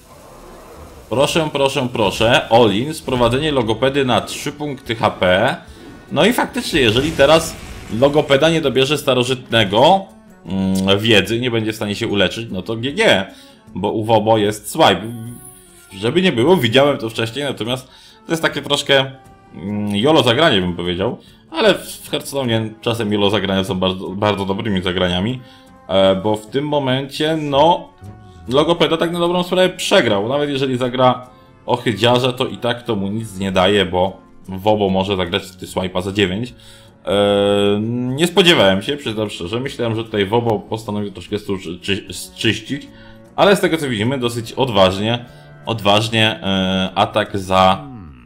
Proszę, proszę, proszę. Olin, sprowadzenie Logopedy na trzy punkty H P. No i faktycznie, jeżeli teraz Logopeda nie dobierze starożytnego mm, wiedzy, nie będzie w stanie się uleczyć, no to G G. Bo u Wobo jest swipe. Żeby nie było, widziałem to wcześniej, natomiast to jest takie troszkę mm, jolo zagranie, bym powiedział. Ale w Hearthstone czasem jolo zagrania są bardzo, bardzo dobrymi zagraniami. E, bo w tym momencie, no... Logopeda tak na dobrą sprawę przegrał. Nawet jeżeli zagra Ochydziarza, to i tak to mu nic nie daje, bo Wobo może zagrać swipe'a za dziewięć. E, nie spodziewałem się, przyznam szczerze. Myślałem, że tutaj Wobo postanowił troszkę czyścić. Ale z tego co widzimy, dosyć odważnie, odważnie e, atak za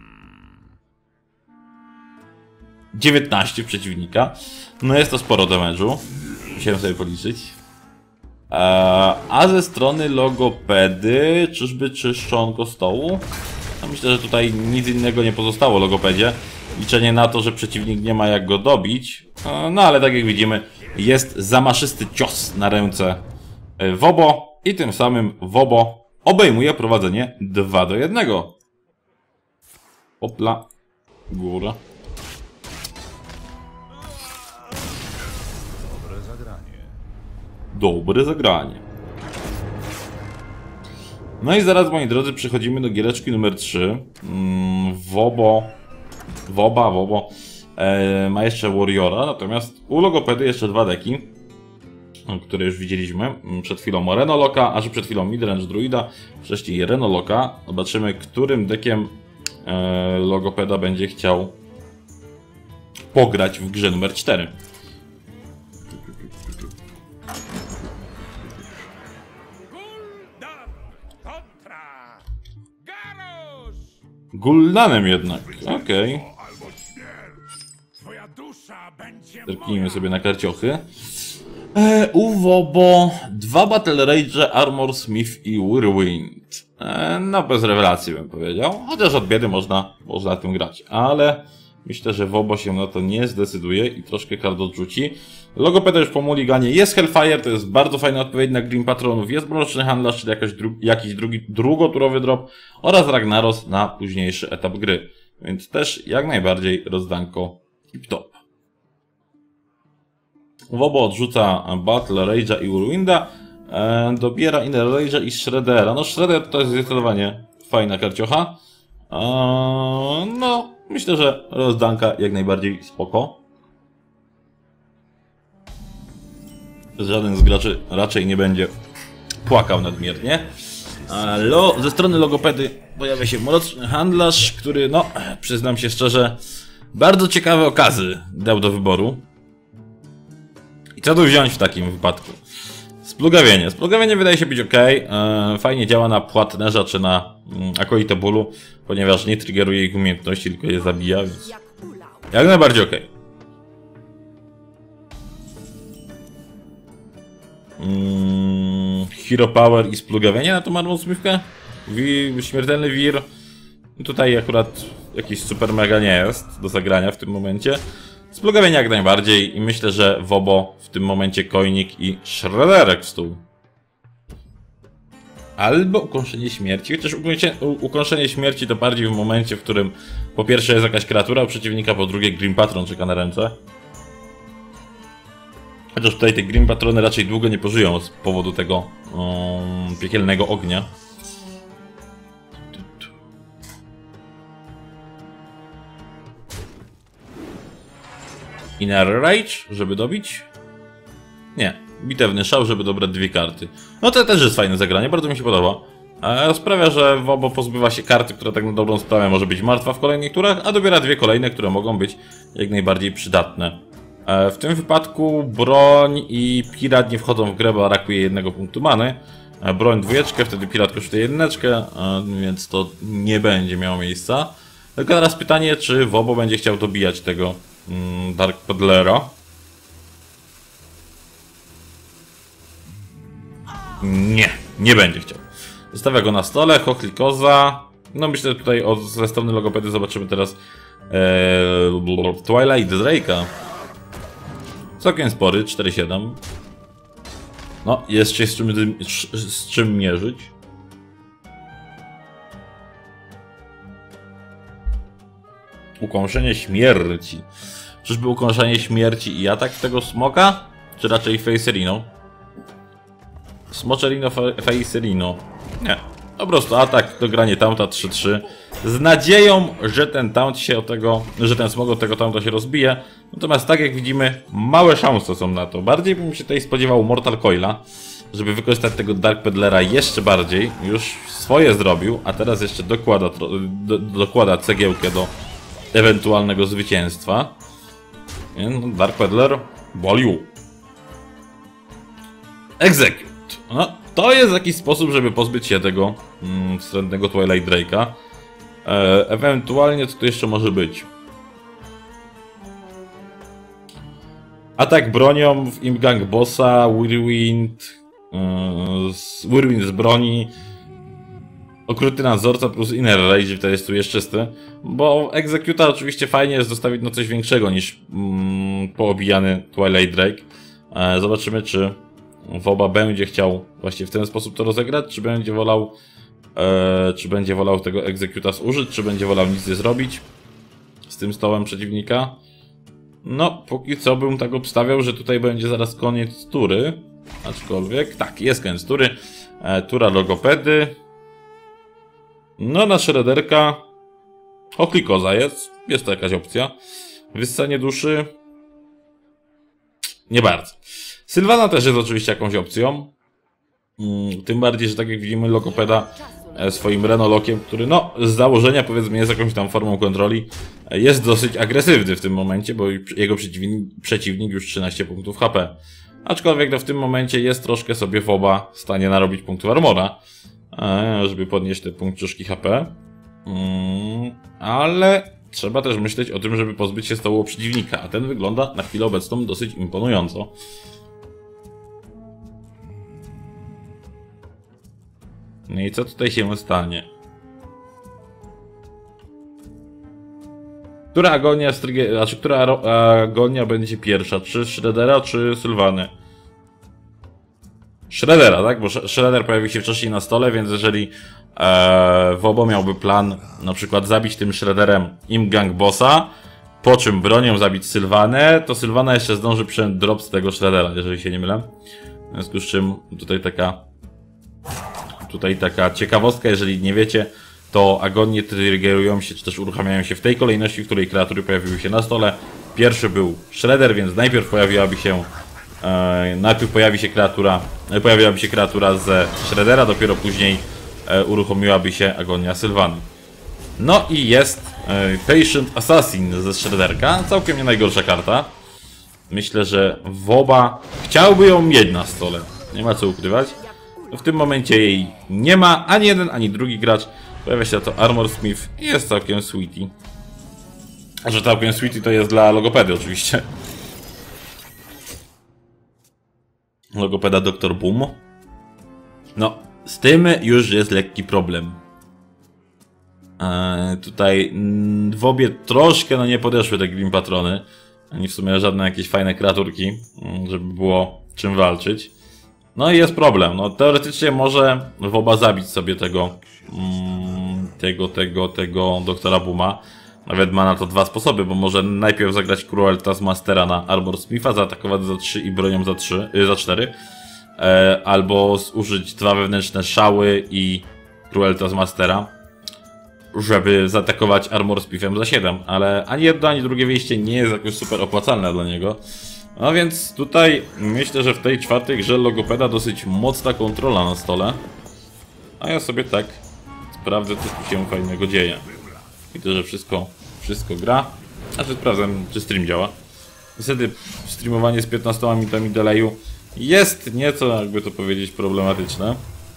dziewiętnaście przeciwnika. No jest to sporo damage'u. Musiałem sobie policzyć. Eee, a ze strony Logopedy, czyżby czyszczonko stołu? No myślę, że tutaj nic innego nie pozostało Logopedzie. Liczenie na to, że przeciwnik nie ma jak go dobić. Eee, no ale tak jak widzimy, jest zamaszysty cios na ręce Wobo. I tym samym Wobo obejmuje prowadzenie dwa do jednego. Opla. Góra. Dobre zagranie. No i zaraz, moi drodzy, przechodzimy do giereczki numer trzy. Mm, Wobo. Woba, Wobo. E, ma jeszcze Warriora, natomiast u Logopedy jeszcze dwa deki, które już widzieliśmy. Przed chwilą Renoloka, aż przed chwilą Midrange Druida, wcześniej Renoloka. Zobaczymy, którym dekiem e, Logopeda będzie chciał pograć w grze numer cztery. Gul'danem jednak, okej. Okay. Zerknijmy sobie na karciochy. Eee, Uwobo, dwa Battle Rage, Armor Smith i Whirlwind. Eee, no bez rewelacji bym powiedział, chociaż od biedy można, można tym grać, ale myślę, że Wobo się na to nie zdecyduje i troszkę kart odrzuci. Logopeda już po mulliganie, jest Hellfire, to jest bardzo fajna odpowiedź na Green Patronów, jest Mroczny Handlarz, czyli jakoś dru jakiś drugi, drugoturowy drop oraz Ragnaros na późniejszy etap gry, więc też jak najbardziej rozdanko tip-top. Wobo odrzuca Battle Rage'a i Whirlwinda, e, dobiera Inner Rage'a i Shreddera. No Shredder to jest zdecydowanie fajna karciocha. E, no, myślę, że rozdanka jak najbardziej spoko. Żaden z graczy raczej nie będzie płakał nadmiernie. E, lo, ze strony Logopedy pojawia się Mroczny Handlarz, który, no, przyznam się szczerze, bardzo ciekawe okazy dał do wyboru. Co tu wziąć w takim wypadku? Splugawienie. Splugawienie wydaje się być ok. Eee, fajnie działa na Płatnerza czy na mm, Akolite Bólu, ponieważ nie triggeruje ich umiejętności, tylko je zabija, więc jak najbardziej ok. Mm, Hero Power i splugawienie na tą marną smywkę? Wi śmiertelny wir. Tutaj akurat jakiś super mega nie jest do zagrania w tym momencie. Splugawienie jak najbardziej i myślę, że Wobo w tym momencie Coinik i Shredderek w stół. Albo Ukąszenie Śmierci, chociaż Ukąszenie Śmierci to bardziej w momencie, w którym po pierwsze jest jakaś kreatura u przeciwnika, po drugie Grim Patron czeka na ręce. Chociaż tutaj te Grim Patrony raczej długo nie pożyją z powodu tego um, piekielnego ognia. Inner Rage, żeby dobić? Nie. Bitewny Szał, żeby dobrać dwie karty. No to też jest fajne zagranie, bardzo mi się podoba. E, sprawia, że Wobo pozbywa się karty, która tak na dobrą sprawę może być martwa w kolejnych turach, a dobiera dwie kolejne, które mogą być jak najbardziej przydatne. E, w tym wypadku broń i pirat nie wchodzą w grę, bo brakuje jednego punktu many. E, broń dwójeczkę, wtedy pirat kosztuje jedyneczkę, e, więc to nie będzie miało miejsca. Tylko teraz pytanie, czy Wobo będzie chciał dobijać tego mm, Dark Peddlera. Nie, nie będzie chciał. Zostawia go na stole, Chochlikoza. No myślę, że tutaj od, ze strony Logopedy zobaczymy teraz ee, Twilight Drake'a. Całkiem spory, cztery siedem. No, jest się z czym, z czym mierzyć. Ukąszenie Śmierci. Czyżby Ukąszenie Śmierci i atak tego smoka? Czy raczej Facerino? Smoccerino, Facerino. Nie. Po prostu atak, dogranie taunta trzy trzy. Z nadzieją, że ten taunt się od tego, że ten smog od tego taunta się rozbije. Natomiast tak jak widzimy, małe szanse są na to. Bardziej bym się tutaj spodziewał Mortal Coila, żeby wykorzystać tego Dark Peddlera jeszcze bardziej. Już swoje zrobił, a teraz jeszcze dokłada, do, dokłada cegiełkę do ewentualnego zwycięstwa. Dark Peddler, boliu. Execute. No, to jest jakiś sposób, żeby pozbyć się tego mm, wstrętnego Twilight Drake'a. E, ewentualnie co tu jeszcze może być? Atak bronią w Imgang Bossa, Whirlwind, yy, z, Whirlwind z broni, Okrutny Nadzorca plus Inner Rage, to jest tu jeszcze czysty. Bo Executa oczywiście fajnie jest zostawić na coś większego niż mm, poobijany Twilight Drake. E, zobaczymy, czy Woba będzie chciał właśnie w ten sposób to rozegrać, czy będzie wolał e, czy będzie wolał tego Executa zużyć, czy będzie wolał nic nie zrobić z tym stołem przeciwnika. No, póki co bym tak obstawiał, że tutaj będzie zaraz koniec tury. Aczkolwiek, tak, jest koniec tury. E, tura Logopedy. No, na Shredderka. Chochlikoza jest. Jest to jakaś opcja. Wyssanie duszy. Nie bardzo. Sylwana też jest oczywiście jakąś opcją. Hmm, tym bardziej, że tak jak widzimy, Logopeda swoim Renolokiem, który no z założenia powiedzmy jest jakąś tam formą kontroli, jest dosyć agresywny w tym momencie, bo jego przeciwnik, przeciwnik już trzynaście punktów H P. Aczkolwiek no, w tym momencie jest troszkę sobie Woba w stanie narobić punktów armora, żeby podnieść te punkciuszki H P. Mm, ale trzeba też myśleć o tym, żeby pozbyć się stołu przeciwnika, a ten wygląda na chwilę obecną dosyć imponująco. No i co tutaj się stanie? Która agonia, znaczy która agonia będzie pierwsza? Czy Shreddera, czy Sylwany? Shreddera, tak? Bo Shredder pojawił się wcześniej na stole, więc jeżeli e, Wobo miałby plan na przykład zabić tym Shredderem Imgang Bossa, po czym bronią zabić Sylwanę, to Sylwana jeszcze zdąży przyjąć drop z tego Shreddera, jeżeli się nie mylę. W związku z czym tutaj taka tutaj taka ciekawostka, jeżeli nie wiecie, to agonie triggerują się, czy też uruchamiają się w tej kolejności, w której kreatury pojawiły się na stole. Pierwszy był Shredder, więc najpierw pojawiłaby się e, najpierw pojawi się kreatura, e, pojawiłaby się kreatura ze Shreddera, dopiero później e, uruchomiłaby się agonia Sylwany. No i jest e, Patient Assassin ze Shredderka, całkiem nie najgorsza karta. Myślę, że Woba chciałby ją mieć na stole, nie ma co ukrywać. W tym momencie jej nie ma, ani jeden, ani drugi gracz. Pojawia się to Armor Smith i jest całkiem sweetie. A że całkiem sweetie to jest dla logopedy oczywiście. Logopeda doktor Boom. No, z tym już jest lekki problem. Eee, tutaj mm, w obie troszkę no nie podeszły te Grim Patrony. Ani w sumie żadne jakieś fajne kreaturki, żeby było czym walczyć. No i jest problem, no teoretycznie może Woba zabić sobie tego, mm, tego, tego, tego doktora Booma. Nawet ma na to dwa sposoby, bo może najpierw zagrać Cruel Taskmastera na Armor Smitha, zaatakować za trzy i bronią za trzy, yy, za cztery. E, albo zużyć dwa wewnętrzne szały i Cruel Taskmastera, żeby zaatakować Armor Smithem za siedem. Ale ani jedno, ani drugie wyjście nie jest jakoś super opłacalne dla niego. No więc tutaj myślę, że w tej czwartej grze Logopeda dosyć mocna kontrola na stole. A ja sobie tak sprawdzę, co tu się fajnego dzieje. Widzę, że wszystko, wszystko gra. A czy sprawdzam, czy stream działa. Niestety streamowanie z piętnastoma minutami delayu jest nieco, jakby to powiedzieć, problematyczne.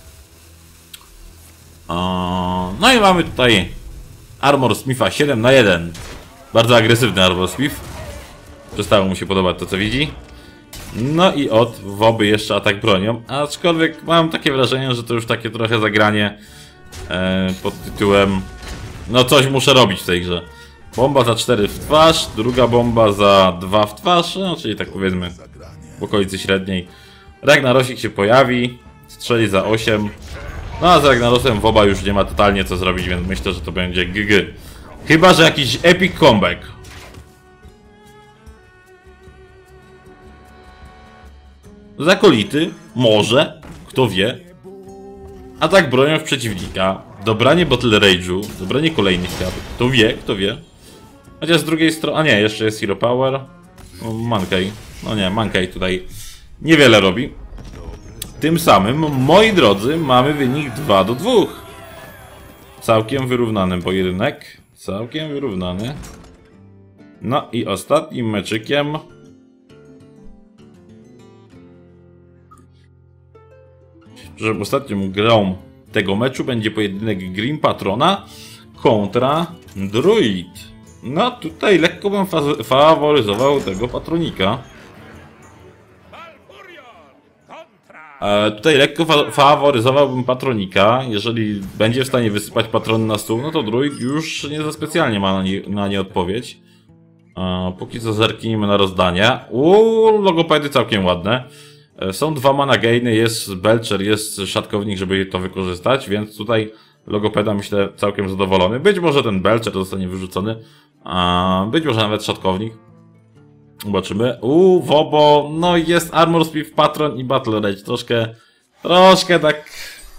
No i mamy tutaj Armor Smitha siedem na jeden. Bardzo agresywny Armor Smith. Przestało mu się podobać to, co widzi. No i od Woby jeszcze atak bronią. Aczkolwiek mam takie wrażenie, że to już takie trochę zagranie e, pod tytułem no coś muszę robić w tej grze. Bomba za cztery w twarz, druga bomba za dwa w twarz, no czyli tak powiedzmy w okolicy średniej. Ragnarosik się pojawi, strzeli za osiem. No a z Ragnarosem Woba już nie ma totalnie co zrobić, więc myślę, że to będzie G G. Chyba że jakiś epic comeback. Zakolity, może, kto wie. Atak bronią w przeciwnika, dobranie Bottle Rage'u, dobranie kolejnych kart, kto wie, kto wie. Chociaż z drugiej strony, a nie, jeszcze jest Hero Power. No, Mankey, no nie, Mankey tutaj niewiele robi. Tym samym, moi drodzy, mamy wynik dwa do dwóch. Całkiem wyrównany pojedynek, całkiem wyrównany. No i ostatnim meczykiem że ostatnią grą tego meczu będzie pojedynek Grim Patrona kontra Druid. No tutaj lekko bym fa faworyzował tego patronika. E, tutaj lekko fa faworyzowałbym patronika. Jeżeli będzie w stanie wysypać patrony na stół, no to Druid już nie za specjalnie ma na nie, na nie odpowiedź. E, póki co zerknijmy na rozdania. Uuu, logopedy całkiem ładne. Są dwa mana gainy, jest Belcher, jest szatkownik, żeby to wykorzystać, więc tutaj Logopeda myślę całkiem zadowolony. Być może ten Belcher zostanie wyrzucony, a być może nawet szatkownik. Zobaczymy. Uuu, Wobo, no jest Armor Smith, Patron i Battle Rage. Troszkę, troszkę tak...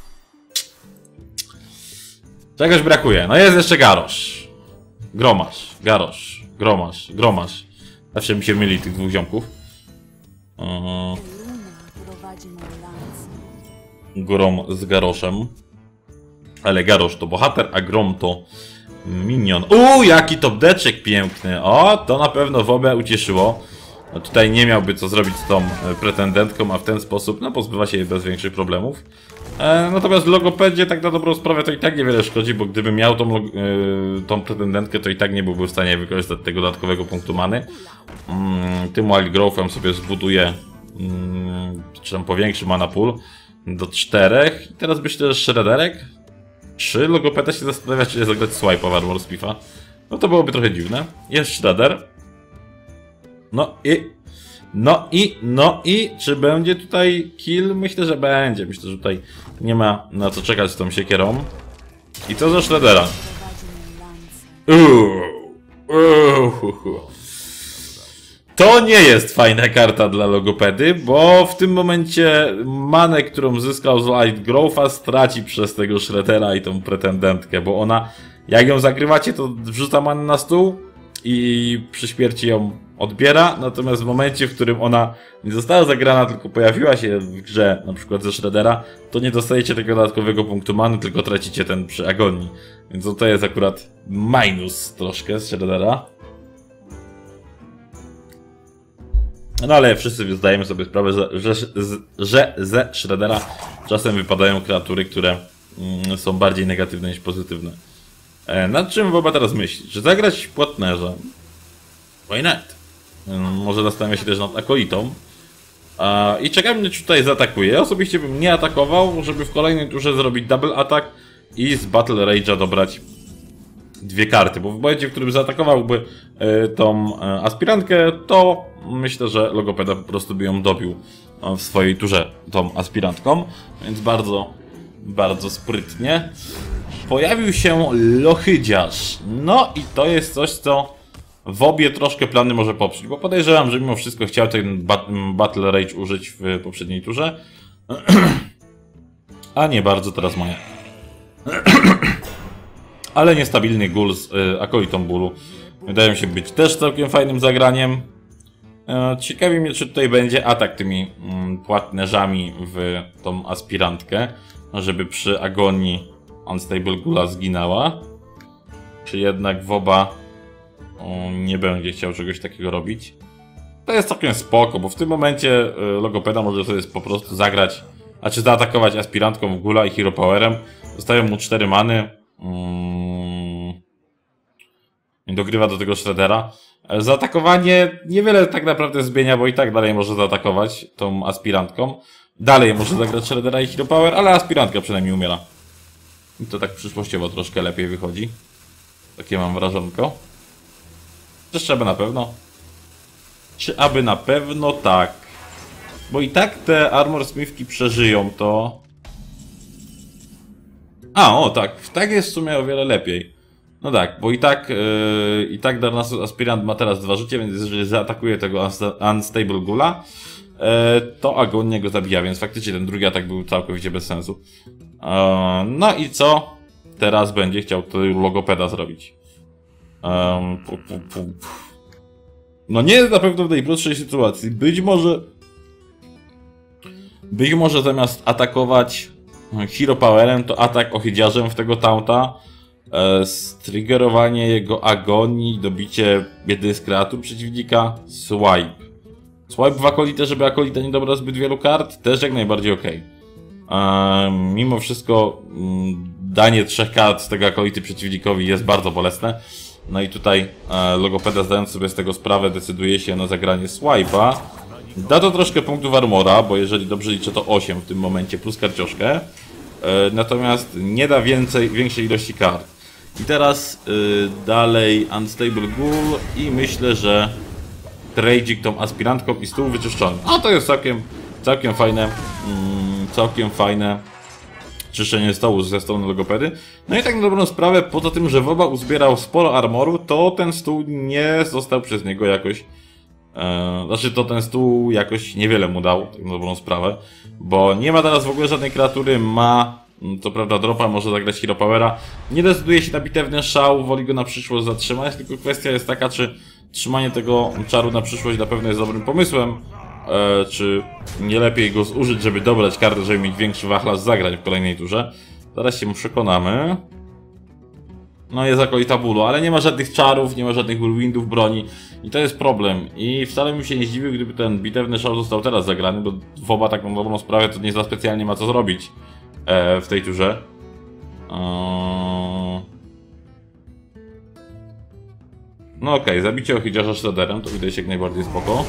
Czegoś brakuje. No jest jeszcze Garrosh. Gromasz, Garrosh, Gromasz, Gromasz. Zawsze mi się myli tych dwóch ziomków. Yy... Grom z Garroszem. Ale Garrosh to bohater, a Grom to minion. Uuu, jaki top deczek piękny. O, to na pewno Wobę ucieszyło. No tutaj nie miałby co zrobić z tą pretendentką, a w ten sposób no, pozbywa się jej bez większych problemów. E, natomiast w Logopedzie tak na dobrą sprawę to i tak niewiele szkodzi, bo gdyby miał tą, e, tą pretendentkę, to i tak nie byłby w stanie wykorzystać tego dodatkowego punktu many. Mm, tym Wild Growthem sobie zbuduje, mm, czy tam powiększy mana pool do czterech. I teraz myślę, że Shredderek trzy. Logopeda się zastanawia, czy nie zagrać swipe'a w Armor Smith'a. No to byłoby trochę dziwne. Jest Shredder. No i... No i... No i... Czy będzie tutaj kill? Myślę, że będzie. Myślę, że tutaj nie ma na co czekać z tą siekierą. I co za Shreddera? Uuu. Uuu. To nie jest fajna karta dla Logopedy, bo w tym momencie manę, którą zyskał z Wild Growtha, straci przez tego Shreddera i tą pretendentkę, bo ona, jak ją zagrywacie, to wrzuca manę na stół i przy śmierci ją odbiera, natomiast w momencie, w którym ona nie została zagrana, tylko pojawiła się w grze, na przykład ze Shreddera, to nie dostajecie tego dodatkowego punktu many, tylko tracicie ten przy agonii. Więc to jest akurat minus troszkę z Shreddera. No ale wszyscy zdajemy sobie sprawę, że, że, że ze Shreddera czasem wypadają kreatury, które mm, są bardziej negatywne niż pozytywne. E, nad czym Woba teraz myśli? Czy zagrać płatnerza? Why not? E, może zastanawia się też nad akolitą. E, I czekam, mnie tutaj zaatakuje. Osobiście bym nie atakował, żeby w kolejnej turze zrobić double attack i z Battle Rage'a dobrać dwie karty, bo w momencie, w którym zaatakowałby e, tą e, aspirantkę, to myślę, że Logopeda po prostu by ją dobił w swojej turze tą aspirantką, więc bardzo, bardzo sprytnie. Pojawił się Lohydziarz. No i to jest coś, co w obie troszkę plany może poprzeć, bo podejrzewam, że mimo wszystko chciał ten bat Battle Rage użyć w poprzedniej turze, a nie bardzo teraz moja. Ale niestabilny ghoul z y, akolitą bólu wydaje mi się być też całkiem fajnym zagraniem. E, ciekawi mnie, czy tutaj będzie atak tymi mm, płatnerzami w tą aspirantkę, żeby przy agonii Unstable Ghula zginęła. Czy jednak Woba o, nie będzie chciał czegoś takiego robić. To jest całkiem spoko, bo w tym momencie y, Logopeda może sobie po prostu zagrać, a czy zaatakować aspirantką w Ghula i Hero Powerem. Zostają mu cztery many. Mm. I dogrywa do tego Shreddera. Zaatakowanie niewiele tak naprawdę zmienia, bo i tak dalej może zaatakować tą aspirantką. Dalej może zagrać Shreddera i Hero Power, ale aspirantka przynajmniej umiera. I to tak przyszłościowo troszkę lepiej wychodzi. Takie mam wrażonko. Czy aby na pewno? Czy aby na pewno tak? Bo i tak te Armor Smithki przeżyją to. A, o tak, tak jest w sumie o wiele lepiej. No tak, bo i tak yy, i tak Darnassus Aspirant ma teraz dwa życie, więc jeżeli zaatakuje tego Unstable Ghula, yy, to agonia go zabija, więc faktycznie ten drugi atak był całkowicie bez sensu. Yy, no i co teraz będzie chciał to Logopeda zrobić? Yy, pu, pu, pu. No nie jest na pewno w najprostszej sytuacji. Być może być może zamiast atakować Hero Powerem, to atak ohydziarzem w tego taunta, e, striggerowanie jego agonii, dobicie jednej z kreatur przeciwnika, swipe. Swipe w akolitę, żeby akolita nie dobra zbyt wielu kart, też jak najbardziej ok. E, mimo wszystko m, danie trzech kart z tego akolity przeciwnikowi jest bardzo bolesne. No i tutaj e, Logopeda, zdając sobie z tego sprawę, decyduje się na zagranie swipe'a. Da to troszkę punktów armora, bo jeżeli dobrze liczę, to osiem w tym momencie plus karcioszkę. E, natomiast nie da więcej, większej ilości kart. I teraz e, dalej Unstable Ghoul i myślę, że Tragic tą aspirantką i stół wyczyszczony. A to jest całkiem, całkiem fajne, mm, całkiem fajne czyszczenie stołu ze strony Logopedy. No i tak na dobrą sprawę, poza tym, że Woba uzbierał sporo armoru, to ten stół nie został przez niego jakoś Eee, znaczy to ten stół jakoś niewiele mu dał, tak na dobrą sprawę, bo nie ma teraz w ogóle żadnej kreatury, ma co prawda dropa, może zagrać Hero Powera, nie decyduje się na bitewny szał, woli go na przyszłość zatrzymać, tylko kwestia jest taka, czy trzymanie tego czaru na przyszłość na pewno jest dobrym pomysłem, eee, czy nie lepiej go zużyć, żeby dobrać kartę, żeby mieć większy wachlarz zagrań w kolejnej turze. Zaraz się przekonamy. No jest akolita bólu, ale nie ma żadnych czarów, nie ma żadnych whirlwindów broni. I to jest problem. I wcale bym się nie zdziwił, gdyby ten bitewny szał został teraz zagrany, bo Woba taką dobrą sprawę to nie za specjalnie ma co zrobić e, w tej turze. Eee... No okej, okay, zabicie ochydziarza Shredderem to wydaje się jak najbardziej spoko.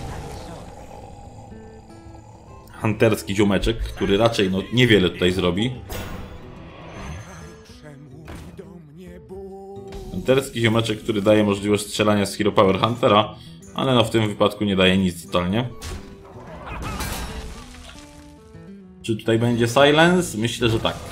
Hunterski ziomeczek, który raczej no niewiele tutaj zrobi. Hunterski ziomeczek, który daje możliwość strzelania z Hero Power Huntera, ale no w tym wypadku nie daje nic totalnie. Czy tutaj będzie Silence? Myślę, że tak.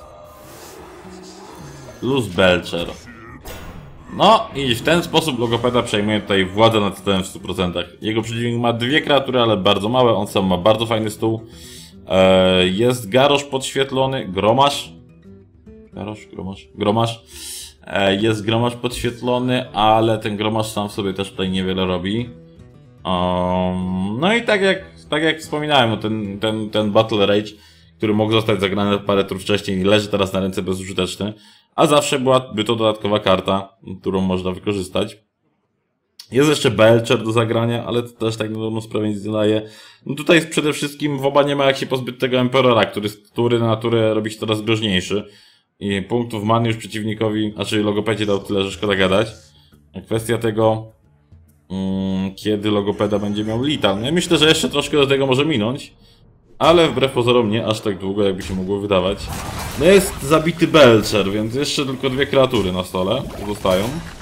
Plus Belcher. No i w ten sposób Logopeda przejmuje tutaj władzę nad stołem w stu procentach. Jego przeciwnik ma dwie kreatury, ale bardzo małe, on sam ma bardzo fajny stół. Eee, jest Garrosh podświetlony, Gromasz. Garrosh, Gromasz, Gromasz. Eee, jest Gromasz podświetlony, ale ten Gromasz sam w sobie też tutaj niewiele robi. Um, no i tak jak, tak jak wspominałem, no ten, ten, ten Battle Rage, który mógł zostać zagrany parę tur wcześniej, leży teraz na ręce bezużyteczny. A zawsze byłaby to dodatkowa karta, którą można wykorzystać. Jest jeszcze Belcher do zagrania, ale to też tak na dobrą sprawę nic nie daje. No tutaj przede wszystkim Woba nie ma jak się pozbyć tego Emperora, który z tury na naturę robi się coraz groźniejszy. I punktów many już przeciwnikowi, znaczy Logopedzie dał tyle, że szkoda gadać. A kwestia tego, um, kiedy Logopeda będzie miał Lethal. Ja myślę, że jeszcze troszkę do tego może minąć. Ale wbrew pozorom nie aż tak długo, jakby się mogło wydawać. No jest zabity Belcher, więc jeszcze tylko dwie kreatury na stole zostają.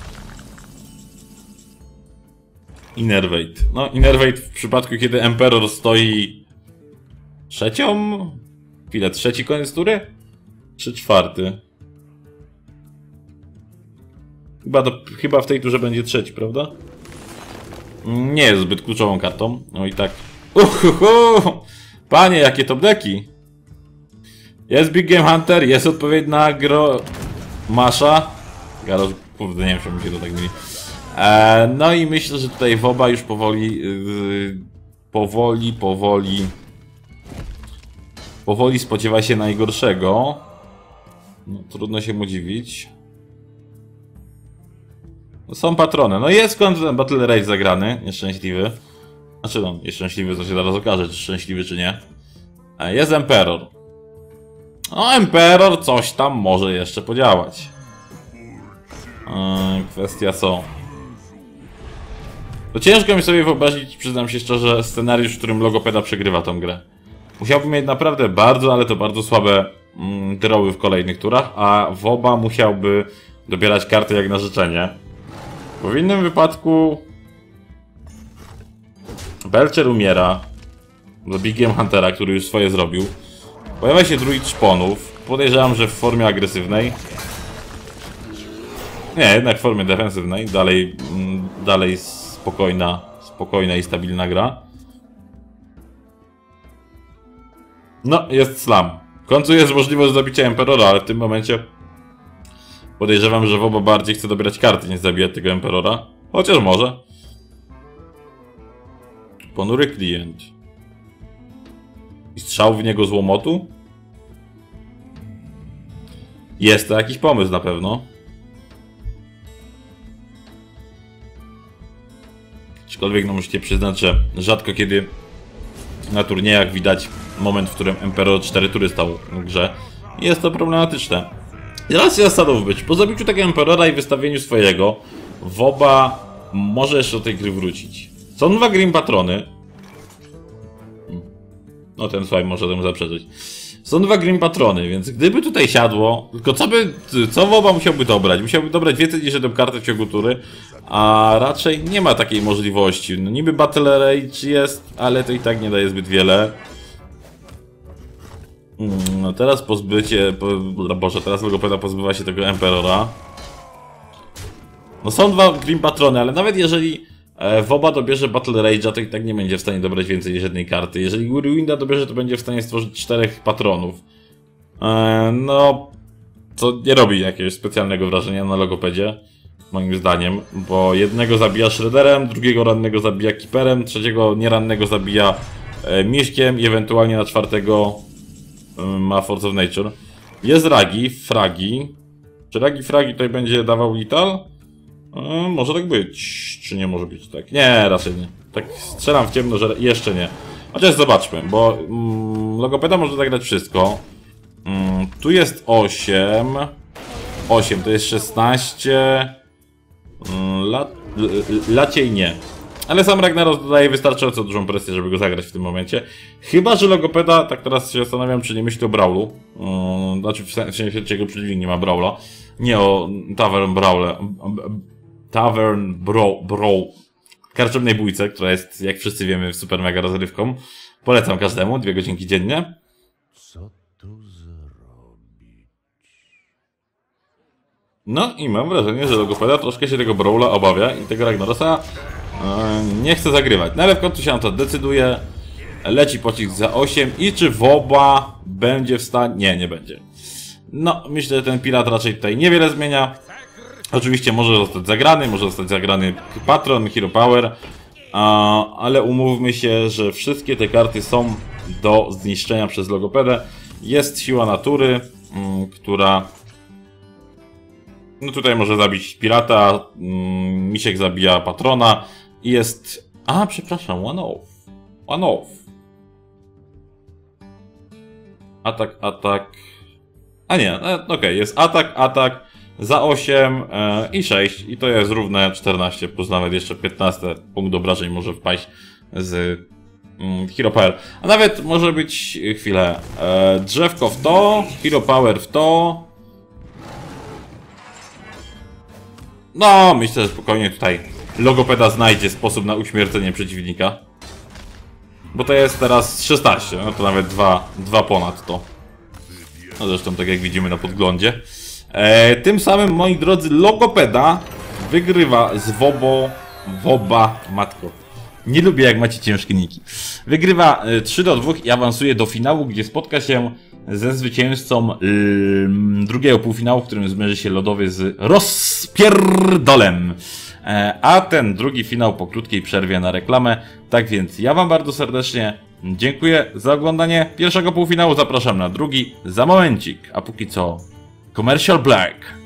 Innervate. No, Innervate w przypadku, kiedy Emperor stoi trzecią? Chwilę, trzeci koniec tury? Czy czwarty? Chyba, do, chyba w tej turze będzie trzeci, prawda? Nie jest zbyt kluczową kartą. No i tak. Uhuhu! Panie, jakie top deki! Jest Big Game Hunter, jest odpowiednia gro... Masza. Garrosh, kurde, nie wiem, czemu się to tak mówi. Eee, no i myślę, że tutaj Woba już powoli... Yy, powoli, powoli... Powoli spodziewa się najgorszego. No, trudno się mu dziwić. No, są patrony. No jest w końcu ten Battle Rage zagrany, nieszczęśliwy. Znaczy no, nieszczęśliwy, to się zaraz okaże, czy szczęśliwy, czy nie. Jest Emperor. No, Emperor coś tam może jeszcze podziałać. Yy, kwestia co? To ciężko mi sobie wyobrazić, przyznam się szczerze, scenariusz, w którym Logopeda przegrywa tą grę. Musiałby mieć naprawdę bardzo, ale to bardzo słabe mm, drawy w kolejnych turach, a Woba musiałby dobierać karty jak na życzenie. Bo w innym wypadku... Belcher umiera. Za Big Game Huntera, który już swoje zrobił. Pojawia się druid szponów. Podejrzewam, że w formie agresywnej. Nie, jednak w formie defensywnej. Dalej, mm, dalej spokojna, spokojna i stabilna gra. No, jest slam. W końcu jest możliwość zabicia Emperora, ale w tym momencie podejrzewam, że Woba bardziej chce dobierać karty niż zabijać tego Emperora. Chociaż może. Ponury klient. I strzał w niego z łomotu? Jest to jakiś pomysł na pewno. Aczkolwiek no musicie przyznać, że rzadko kiedy na turniejach widać moment, w którym Emperor cztery tury stał w grze. Jest to problematyczne. I racja zasadów być. Po zabiciu tego Emperora i wystawieniu swojego, Woba może jeszcze do tej gry wrócić. Są dwa Grim Patrony. No ten słuchaj może temu zaprzeczyć. Są dwa Grim Patrony, więc gdyby tutaj siadło... Tylko co by... Co Woba musiałby dobrać? Musiałby dobrać więcej niż jedną kartę w ciągu tury. A raczej nie ma takiej możliwości. No niby Battle Rage jest, ale to i tak nie daje zbyt wiele. No teraz pozbycie... Po, Boże, teraz Logopeda pozbywa się tego Emperora. No są dwa Grim Patrony, ale nawet jeżeli... Woba dobierze Battle Rage'a, to i tak nie będzie w stanie dobrać więcej niż jednej karty. Jeżeli Whirlwinda dobierze, to będzie w stanie stworzyć czterech patronów. Eee, no, co nie robi jakiegoś specjalnego wrażenia na Logopedzie, moim zdaniem, bo jednego zabija Shredderem, drugiego rannego zabija Keeperem, trzeciego nierannego zabija e, Miśkiem i ewentualnie na czwartego e, ma Force of Nature. Jest Ragi, Fragi. Czy Ragi, Fragi tutaj będzie dawał Lethal? Yy, może tak być. Czy nie może być tak? Nie, raczej nie. Tak strzelam w ciemno, że jeszcze nie. Chociaż zobaczmy, bo mm, logopeda może zagrać wszystko. Mm, tu jest osiem. osiem to jest szesnaście. Mm, la, laciej nie. Ale sam Ragnaros dodaje wystarczająco dużą presję, żeby go zagrać w tym momencie. Chyba że logopeda, tak teraz się zastanawiam, czy nie myśli o Brawlu. Yy, znaczy w sensie jego przeciwnik nie ma Brawla. Nie o Tavern Brawle. Tavern Bro, Bro. Karczemnej bójce, która jest, jak wszyscy wiemy, super mega rozrywką. Polecam każdemu, dwie godzinki dziennie. Co tu zrobić? No i mam wrażenie, że logopeda troszkę się tego Brawla obawia i tego Ragnarosa yy, nie chce zagrywać. No ale w końcu się na to decyduje. Leci pocisk za osiem i czy Woba będzie w stanie... Nie, nie będzie. No, myślę, że ten pirat raczej tutaj niewiele zmienia. Oczywiście może zostać zagrany, może zostać zagrany Patron, Hero Power, a, ale umówmy się, że wszystkie te karty są do zniszczenia przez logopedę. Jest siła natury, m, która no tutaj może zabić pirata, m, misiek zabija patrona i jest... A, przepraszam, one off. One off. Atak, atak... A nie, e, okej, okay, jest atak, atak za osiem e, i sześć i to jest równe czternaście, plus nawet jeszcze piętnaście punkt obrażeń może wpaść z mm, Hero Power. A nawet może być, chwilę, e, drzewko w to, Hero Power w to. No, myślę, że spokojnie tutaj logopeda znajdzie sposób na uśmiercenie przeciwnika. Bo to jest teraz szesnaście, no to nawet dwa ponad to. No zresztą tak jak widzimy na podglądzie. E, tym samym, moi drodzy, logopeda wygrywa z Wobo... Woba... Matko. Nie lubię jak macie ciężkie niki. Wygrywa e, trzy do dwóch i awansuje do finału, gdzie spotka się ze zwycięzcą e, drugiego półfinału, w którym zmierzy się lodowy z rozpierdolem. E, a ten drugi finał po krótkiej przerwie na reklamę. Tak więc ja wam bardzo serdecznie dziękuję za oglądanie pierwszego półfinału. Zapraszam na drugi za momencik. A póki co... Commercial Black.